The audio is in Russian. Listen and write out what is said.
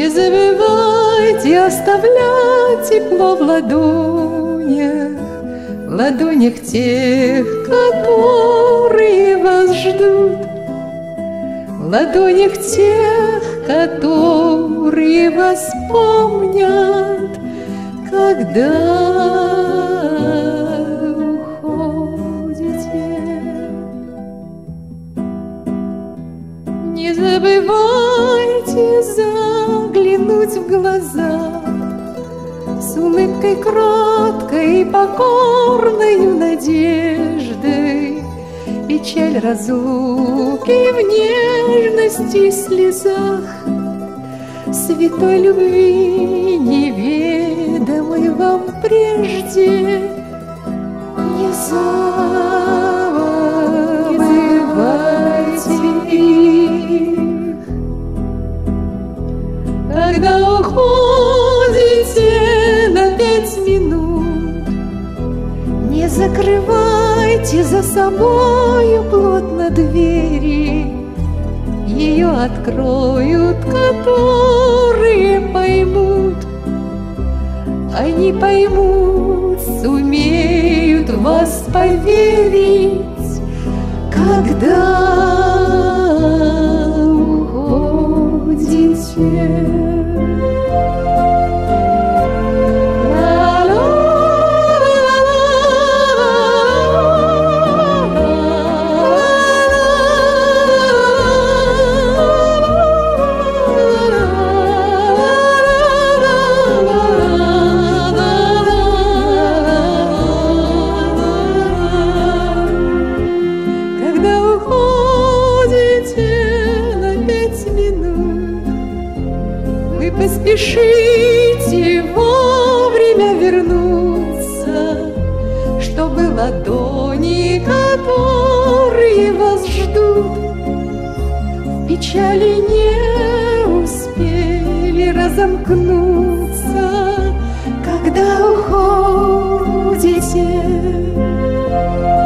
Не забывайте оставлять тепло в ладонях тех, которые вас ждут, в ладонях тех, которые вас помнят, когда уходите. Не забывайте заглянуть в глаза с улыбкой кроткой и покорною надеждой. Печаль разлуки в нежности и слезах, святой любви, неведомой вам прежде. Не забывайте их, когда уходите на 5 минут. Не закрывайте за собою плотно двери, ее откроют, которые поймут. Они поймут, сумеют вас поверить, когда уходите. Поспешите вовремя вернуться, чтобы ладони, которые вас ждут, в печали не успели разомкнуться, когда уходите.